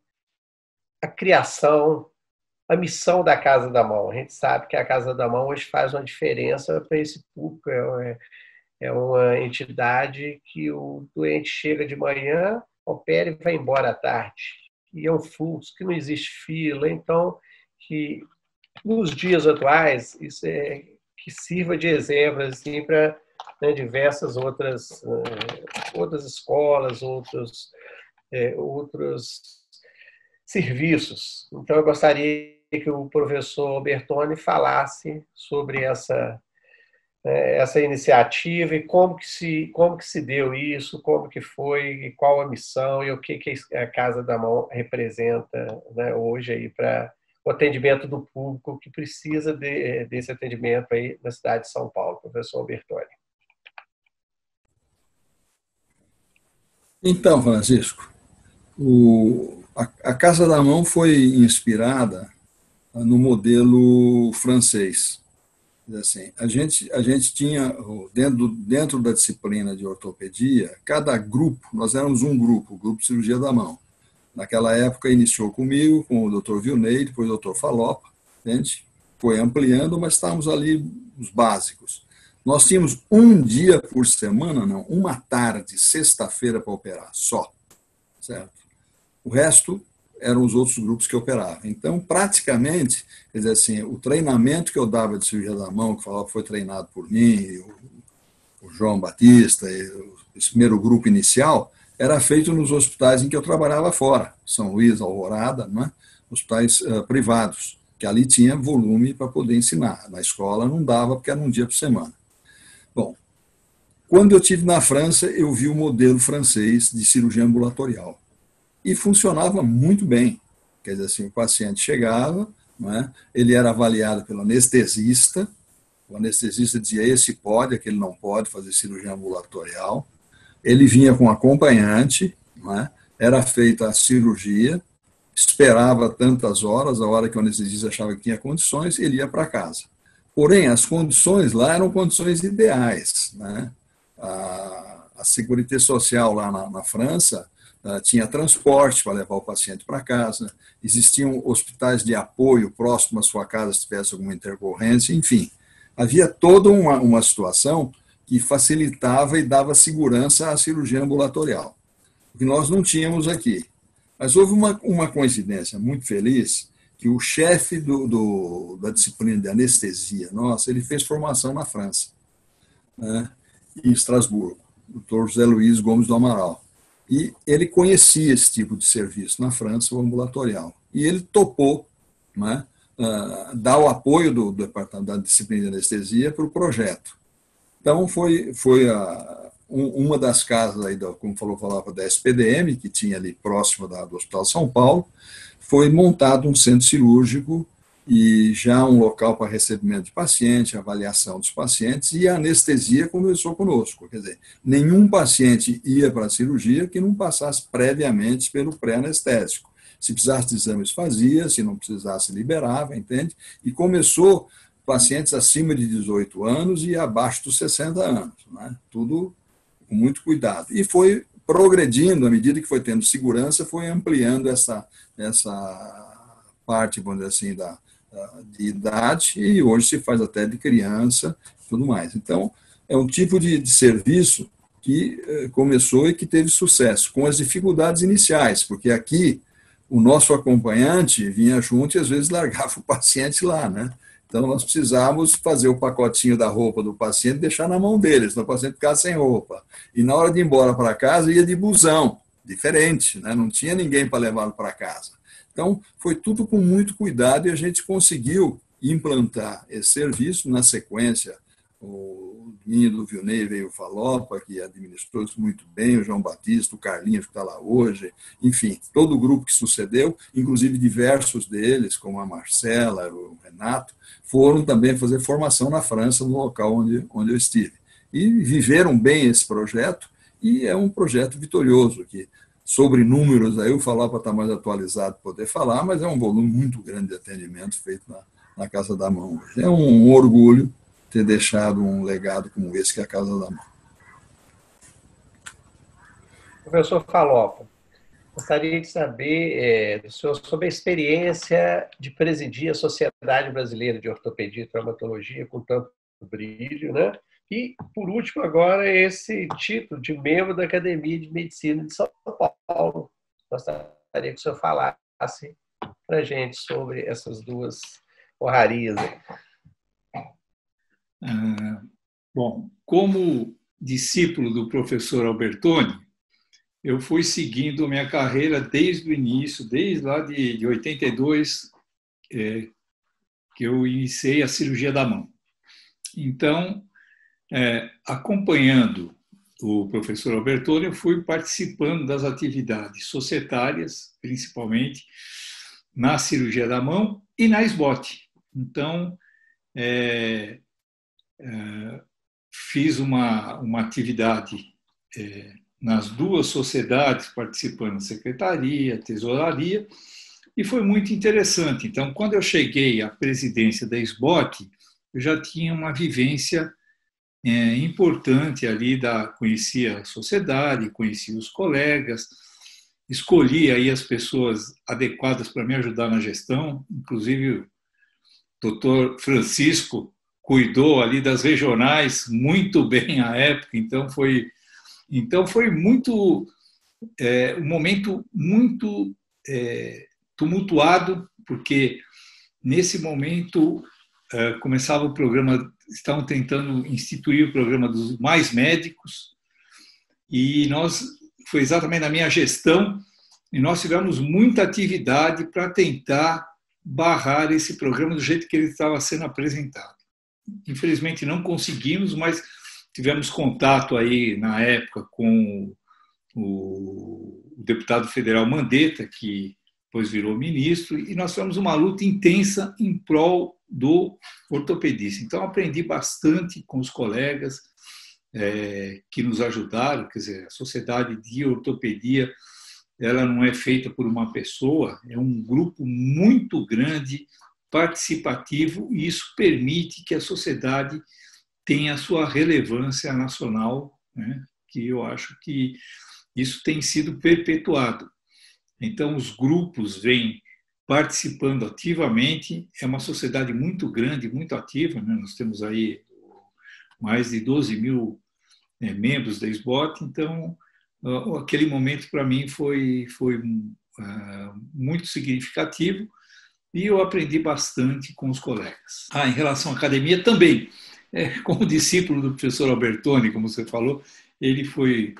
a criação, a missão da Casa da Mão. A gente sabe que a Casa da Mão hoje faz uma diferença para esse público. É uma entidade que o doente chega de manhã, opera e vai embora à tarde. E é um fluxo, que não existe fila. Então, que nos dias atuais, isso que sirva de exemplo assim, para, né, diversas outras escolas, outros serviços. Então, eu gostaria que o professor Bertoni falasse sobre essa iniciativa e como que se deu isso, como que foi, e qual a missão e o que a Casa da Mão representa, né, hoje aí para o atendimento do público que precisa desse atendimento aí na cidade de São Paulo, professor Bertoni. Então, Francisco, a Casa da Mão foi inspirada no modelo francês. Assim, a gente tinha, dentro da disciplina de ortopedia, cada grupo, nós éramos um grupo, o grupo de cirurgia da mão. Naquela época iniciou comigo, com o Dr. Vilney, depois o Dr. Falopa, a gente foi ampliando, mas estávamos ali os básicos. Nós tínhamos um dia por semana, não, uma tarde, sexta-feira para operar, só, certo? O resto eram os outros grupos que operavam. Então, praticamente, quer dizer assim, o treinamento que eu dava de cirurgia da mão, que falava que foi treinado por mim, o João Batista, esse primeiro grupo inicial, era feito nos hospitais em que eu trabalhava fora, São Luís, Alvorada, né? Hospitais privados, que ali tinha volume para poder ensinar. Na escola não dava, porque era um dia por semana. Bom, quando eu estive na França, eu vi o modelo francês de cirurgia ambulatorial. E funcionava muito bem. Quer dizer assim, o paciente chegava, não é? Ele era avaliado pelo anestesista, o anestesista dizia esse pode, aquele não pode fazer cirurgia ambulatorial. Ele vinha com acompanhante, não é? Era feita a cirurgia, esperava tantas horas, a hora que o anestesista achava que tinha condições, ele ia para casa. Porém, as condições lá eram condições ideais, né? A Sécurité Social lá na França tinha transporte para levar o paciente para casa, existiam hospitais de apoio próximo à sua casa se tivesse alguma intercorrência, enfim. Havia toda uma situação que facilitava e dava segurança à cirurgia ambulatorial, o que nós não tínhamos aqui. Mas houve uma coincidência muito feliz, que o chefe da disciplina de anestesia nossa, ele fez formação na França, né, em Estrasburgo, o Dr. José Luiz Gomes do Amaral. E ele conhecia esse tipo de serviço na França, o ambulatorial. E ele topou, né, dar o apoio do departamento da disciplina de anestesia para o projeto. Então, foi uma das casas, aí, como falava, da SPDM, que tinha ali próximo do Hospital São Paulo, foi montado um centro cirúrgico e já um local para recebimento de paciente, avaliação dos pacientes, e a anestesia começou conosco. Quer dizer, nenhum paciente ia para a cirurgia que não passasse previamente pelo pré-anestésico. Se precisasse de exames, fazia, se não precisasse, liberava, entende? E começou pacientes acima de 18 anos e abaixo dos 60 anos, né? Tudo com muito cuidado. E foi progredindo, à medida que foi tendo segurança, foi ampliando essa parte, vamos dizer assim, de idade, e hoje se faz até de criança e tudo mais. Então, é um tipo de serviço que começou e que teve sucesso, com as dificuldades iniciais, porque aqui o nosso acompanhante vinha junto e às vezes largava o paciente lá, né? Então, nós precisávamos fazer o pacotinho da roupa do paciente e deixar na mão deles, para o paciente ficar sem roupa. E na hora de ir embora para casa, ia de busão, diferente, né? Não tinha ninguém para levá-lo para casa. Então, foi tudo com muito cuidado e a gente conseguiu implantar esse serviço. Na sequência, o menino do Vilney veio o Falopa, que administrou isso muito bem, o João Batista, o Carlinhos, que está lá hoje, enfim, todo o grupo que sucedeu, inclusive diversos deles, como a Marcela, o Renato, foram também fazer formação na França, no local onde eu estive. E viveram bem esse projeto, e é um projeto vitorioso, que sobre números, aí o Falopa está mais atualizado para poder falar, mas é um volume muito grande de atendimento feito na Casa da Mão. É um orgulho ter deixado um legado como esse, que é a Casa da Mão. Professor Falopa, gostaria de saber do senhor sobre a experiência de presidir a Sociedade Brasileira de Ortopedia e Traumatologia com tanto brilho, né? E, por último, agora, esse título de membro da Academia de Medicina de São Paulo. Paulo. Gostaria que o senhor falasse para a gente sobre essas duas honrarias. Bom, como discípulo do professor Albertoni, eu fui seguindo minha carreira desde o início, desde lá de 82, que eu iniciei a cirurgia da mão. Então, acompanhando o professor Albertoni, eu fui participando das atividades societárias, principalmente na cirurgia da mão e na SBOT. Então, fiz uma atividade nas duas sociedades, participando da secretaria, tesouraria, e foi muito interessante. Então, quando eu cheguei à presidência da SBOT, eu já tinha uma vivência importante ali, conhecia a sociedade, conhecia os colegas, escolhi aí as pessoas adequadas para me ajudar na gestão, inclusive o doutor Francisco cuidou ali das regionais muito bem à época, então foi muito um momento muito tumultuado, porque nesse momento começava o programa, estavam tentando instituir o programa dos Mais Médicos, e foi exatamente na minha gestão, e nós tivemos muita atividade para tentar barrar esse programa do jeito que ele estava sendo apresentado. Infelizmente não conseguimos, mas tivemos contato aí na época com o deputado federal Mandetta, que depois virou ministro, e nós tivemos uma luta intensa em prol do ortopedista. Então, aprendi bastante com os colegas que nos ajudaram, quer dizer, a Sociedade de Ortopedia, ela não é feita por uma pessoa, é um grupo muito grande, participativo, e isso permite que a sociedade tenha a sua relevância nacional, né? Que eu acho que isso tem sido perpetuado. Então, os grupos vêm participando ativamente, é uma sociedade muito grande, muito ativa, né? Nós temos aí mais de 12 mil membros da SBOT, então, aquele momento para mim foi muito significativo e eu aprendi bastante com os colegas. Em relação à academia também, como discípulo do professor Albertoni, como você falou, ele foi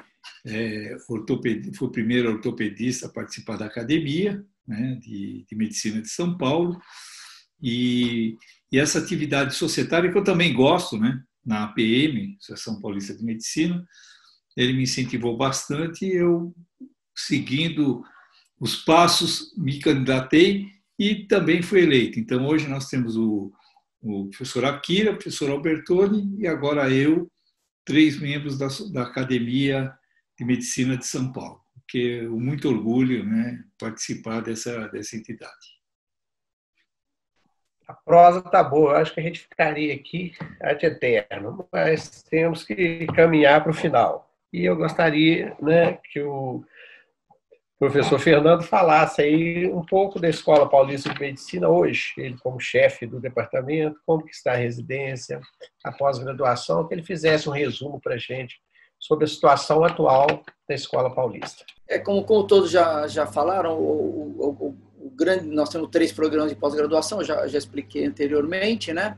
o primeiro ortopedista a participar da academia, né, de medicina de São Paulo, e essa atividade societária que eu também gosto, né, na APM, Associação Paulista de Medicina, ele me incentivou bastante, eu, seguindo os passos, me candidatei e também fui eleito. Então, hoje nós temos o professor Akira, o professor Albertoni e agora eu, 3 membros da Academia de Medicina de São Paulo, que é muito orgulho, né, participar dessa entidade. A prosa está boa, eu acho que a gente ficaria aqui ad eterno, mas temos que caminhar para o final. E eu gostaria, né, que o professor Fernando falasse aí um pouco da Escola Paulista de Medicina hoje, ele como chefe do departamento, como que está a residência, a pós-graduação, que ele fizesse um resumo para a gente sobre a situação atual da Escola Paulista. Como todos já falaram, nós temos 3 programas de pós-graduação, já expliquei anteriormente, né?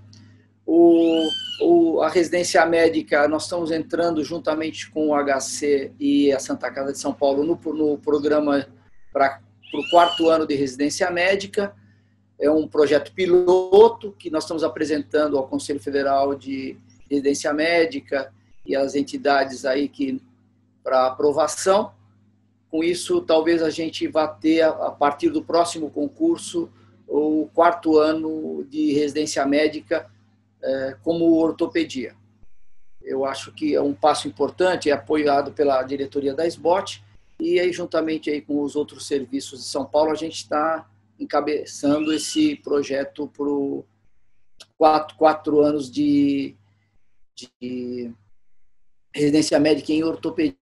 A residência médica, nós estamos entrando juntamente com o HC e a Santa Casa de São Paulo no programa para o 4º ano de residência médica. É um projeto piloto que nós estamos apresentando ao Conselho Federal de Residência Médica e às entidades aí para aprovação. Com isso, talvez a gente vá ter, a partir do próximo concurso, o 4º ano de residência médica como ortopedia. Eu acho que é um passo importante, é apoiado pela diretoria da SBOT, e aí, juntamente aí com os outros serviços de São Paulo, a gente está encabeçando esse projeto para os 4 anos de residência médica em ortopedia.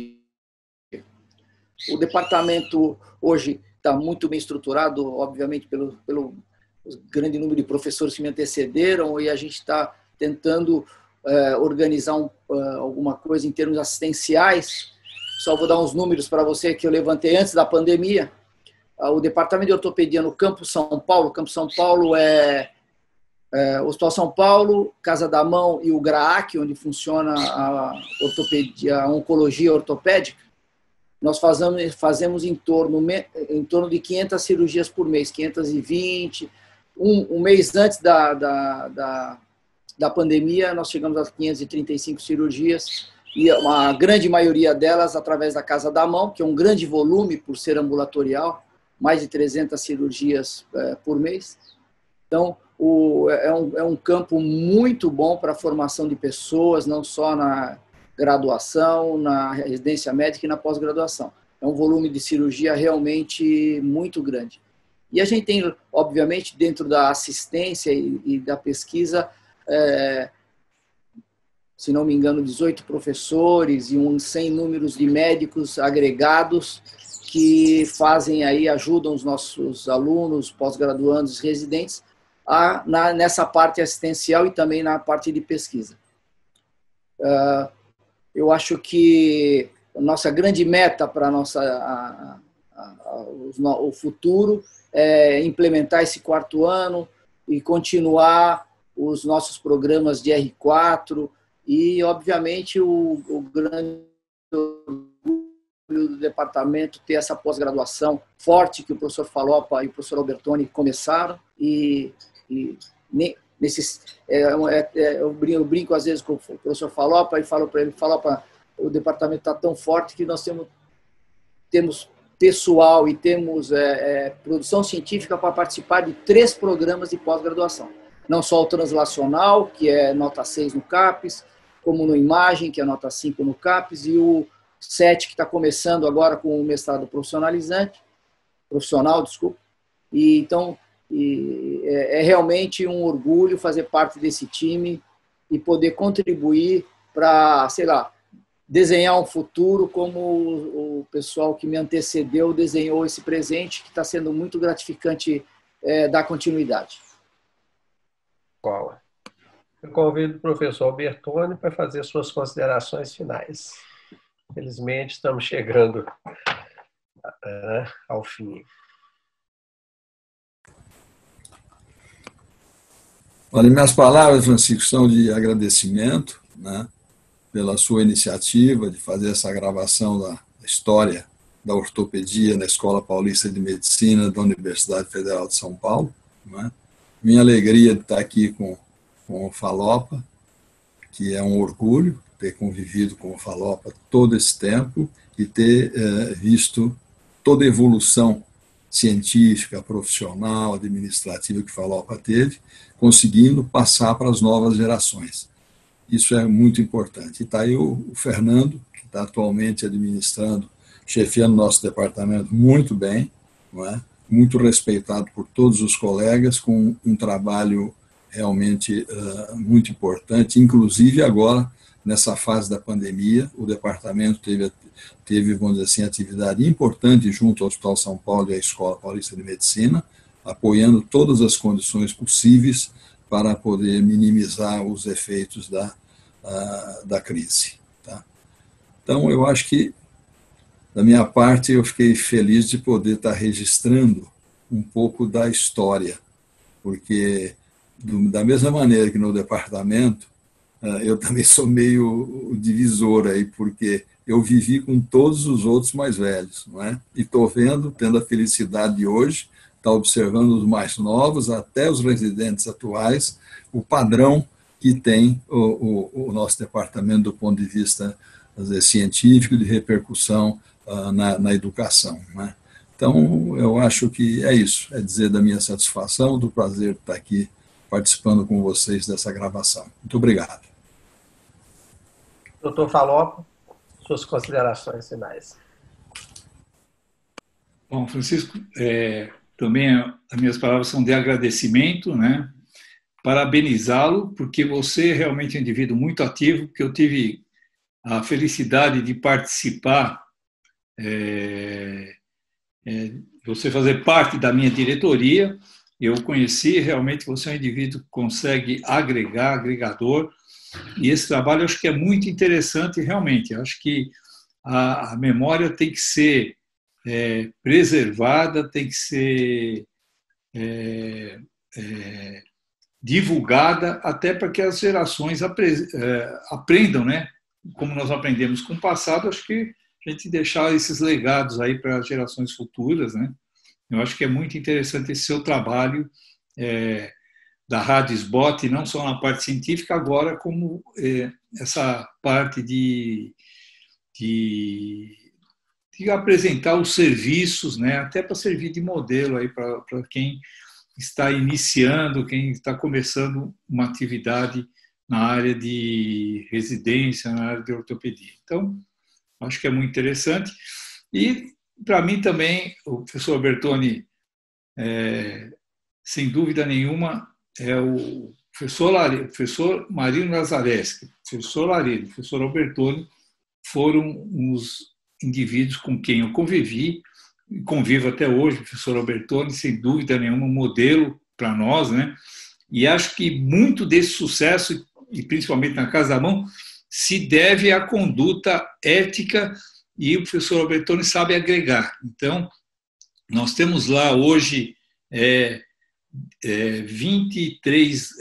O departamento hoje está muito bem estruturado, obviamente, pelo grande número de professores que me antecederam, e a gente está tentando organizar alguma coisa em termos assistenciais só vou dar uns números para você que eu levantei antes da pandemia. O Departamento de Ortopedia no Campus São Paulo, o Campus São Paulo Hospital São Paulo, Casa da Mão e o GRAAC, onde funciona a ortopedia, a oncologia ortopédica. Nós fazemos em torno de 500 cirurgias por mês, 520. Um mês antes da pandemia, nós chegamos a 535 cirurgias, e uma grande maioria delas através da Casa da Mão, que é um grande volume por ser ambulatorial, mais de 300 cirurgias por mês. Então, é um campo muito bom para a formação de pessoas, não só na graduação, na residência médica e na pós-graduação. É um volume de cirurgia realmente muito grande. E a gente tem, obviamente, dentro da assistência e da pesquisa, se não me engano, 18 professores e uns 100 números de médicos agregados que fazem aí, ajudam os nossos alunos, pós-graduandos, residentes, nessa parte assistencial e também na parte de pesquisa. Eu acho que a nossa grande meta para o futuro é implementar esse 4º ano e continuar os nossos programas de R4 e, obviamente, o grande orgulho do departamento ter essa pós-graduação forte que o professor Falopa e o professor Albertoni começaram eu brinco às vezes com o professor Falopa e falo para ele, Falopa, o departamento está tão forte que nós temos pessoal e temos produção científica para participar de 3 programas de pós-graduação. Não só o translacional, que é nota 6 no CAPES, como no Imagem, que é nota 5 no CAPES, e o 7, que está começando agora com o mestrado profissional, desculpa. E, então, é realmente um orgulho fazer parte desse time e poder contribuir para, sei lá, desenhar um futuro como o pessoal que me antecedeu desenhou esse presente, que está sendo muito gratificante dar continuidade. Qual? Eu convido o professor Albertoni para fazer suas considerações finais. Felizmente, estamos chegando ao fim. Olha, minhas palavras, Francisco, são de agradecimento, né, pela sua iniciativa de fazer essa gravação da história da ortopedia na Escola Paulista de Medicina da Universidade Federal de São Paulo. Né. Minha alegria de estar aqui com o Falopa, que é um orgulho ter convivido com o Falopa todo esse tempo e ter visto toda a evolução científica, profissional, administrativa que o Falopa teve, conseguindo passar para as novas gerações. Isso é muito importante. E está aí o Fernando, que está atualmente administrando, chefiando nosso departamento muito bem, não é? Muito respeitado por todos os colegas, com um trabalho realmente muito importante, inclusive agora, nessa fase da pandemia, o departamento teve, vamos dizer assim, atividade importante junto ao Hospital São Paulo e à Escola Paulista de Medicina, apoiando todas as condições possíveis para poder minimizar os efeitos da crise. Tá? Então, eu acho que, da minha parte, eu fiquei feliz de poder estar registrando um pouco da história, porque, da mesma maneira que no departamento, eu também sou meio divisor aí, porque eu vivi com todos os outros mais velhos, não é? E estou tendo a felicidade de hoje, estar observando os mais novos, até os residentes atuais, o padrão que tem o nosso departamento do ponto de vista, às vezes, científico, de repercussão na educação, não é? Então, eu acho que é isso, é dizer da minha satisfação, do prazer de estar aqui participando com vocês dessa gravação. Muito obrigado. Doutor Falopa, suas considerações finais. Bom, Francisco, também as minhas palavras são de agradecimento, né? Parabenizá-lo, porque você realmente é um indivíduo muito ativo, porque eu tive a felicidade de participar, você fazer parte da minha diretoria. Eu conheci, realmente você é um indivíduo que consegue agregador, e esse trabalho eu acho que é muito interessante, realmente. Eu acho que a memória tem que ser preservada, tem que ser divulgada, até para que as gerações aprendam, né? Como nós aprendemos com o passado, acho que a gente deixar esses legados aí para as gerações futuras, né? Eu acho que é muito interessante esse seu trabalho da Rádio SBOT, não só na parte científica, agora como essa parte de apresentar os serviços, né? Até para servir de modelo aí para quem está iniciando, quem está começando uma atividade na área de residência, na área de ortopedia. Então, acho que é muito interessante. E, para mim também, o professor Bertoni, sem dúvida nenhuma, é o professor Marino Lazareschi, professor Laredo, professor Albertoni, foram os indivíduos com quem eu convivi, e convivo até hoje. O professor Albertoni, sem dúvida nenhuma, um modelo para nós, né? E acho que muito desse sucesso, e principalmente na Casa da Mão, se deve à conduta ética, e o professor Albertoni sabe agregar. Então, nós temos lá hoje 23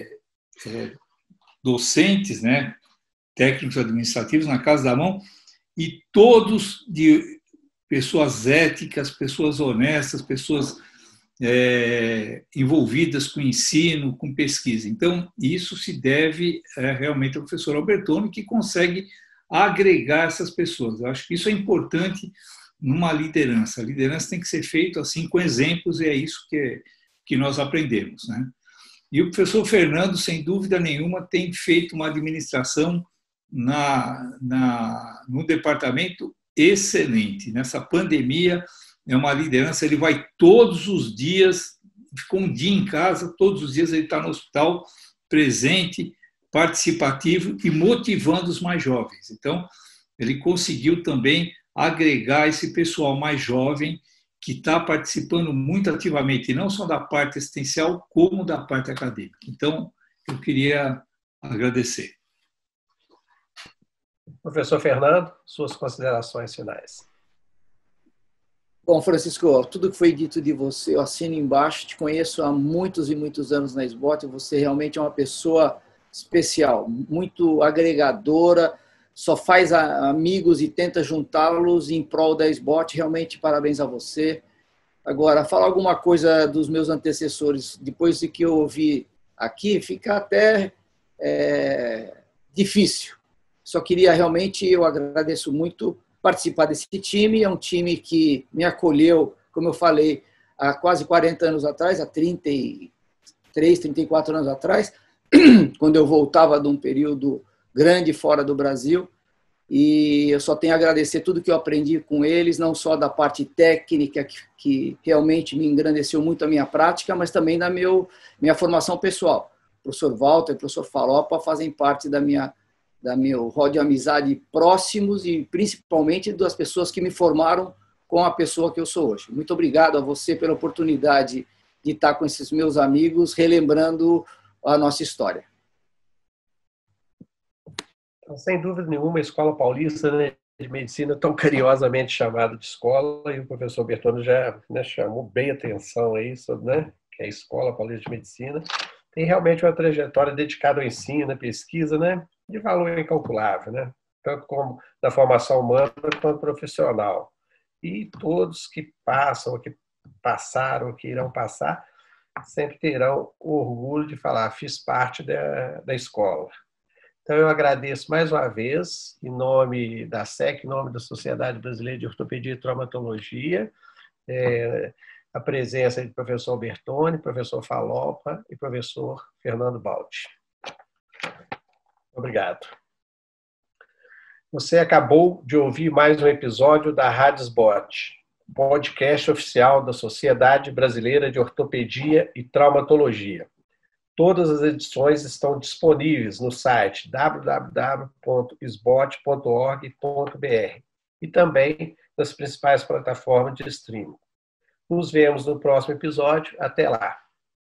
docentes, né, técnicos administrativos na Casa da Mão, e todos de pessoas éticas, pessoas honestas, pessoas envolvidas com ensino, com pesquisa. Então, isso se deve realmente ao professor Albertoni, que consegue agregar essas pessoas. Eu acho que isso é importante numa liderança. A liderança tem que ser feita assim, com exemplos, e é isso que nós aprendemos, né? E o professor Fernando, sem dúvida nenhuma, tem feito uma administração no departamento excelente. Nessa pandemia, é uma liderança, ele vai todos os dias, ficou um dia em casa, todos os dias ele está no hospital, presente, participativo e motivando os mais jovens. Então, ele conseguiu também agregar esse pessoal mais jovem que está participando muito ativamente, não só da parte assistencial, como da parte acadêmica. Então, eu queria agradecer. Professor Fernando, suas considerações finais. Bom, Francisco, tudo que foi dito de você, eu assino embaixo. Te conheço há muitos e muitos anos na SBOT. Você realmente é uma pessoa especial, muito agregadora, só faz amigos e tenta juntá-los em prol da SBOT. Realmente, parabéns a você. Agora, falar alguma coisa dos meus antecessores, depois de que eu ouvi aqui, fica até difícil. Só queria realmente, eu agradeço muito participar desse time. É um time que me acolheu, como eu falei, há quase 40 anos atrás, há 33, 34 anos atrás, quando eu voltava de um período grande fora do Brasil. E eu só tenho a agradecer tudo que eu aprendi com eles, não só da parte técnica, que realmente me engrandeceu muito a minha prática, mas também da minha formação pessoal. O professor Walter e o professor Falopa fazem parte da meu rol de amizade próximos e principalmente das pessoas que me formaram com a pessoa que eu sou hoje. Muito obrigado a você pela oportunidade de estar com esses meus amigos, relembrando a nossa história. Então, sem dúvida nenhuma, a Escola Paulista, né, de Medicina, tão carinhosamente chamada de escola, e o professor Bertoni já, né, chamou bem atenção a isso, né, que é a Escola Paulista de Medicina, tem realmente uma trajetória dedicada ao ensino, à pesquisa, né, de valor incalculável, né, tanto como na formação humana quanto profissional. E todos que passam, que passaram, que irão passar, sempre terão o orgulho de falar, fiz parte da escola. Então, eu agradeço mais uma vez, em nome da SEC, em nome da Sociedade Brasileira de Ortopedia e Traumatologia, a presença do professor Bertoni, professor Falopa e professor Fernando Baldi. Obrigado. Você acabou de ouvir mais um episódio da Rádio SBOT, podcast oficial da Sociedade Brasileira de Ortopedia e Traumatologia. Todas as edições estão disponíveis no site www.sbot.org.br e também nas principais plataformas de streaming. Nos vemos no próximo episódio. Até lá!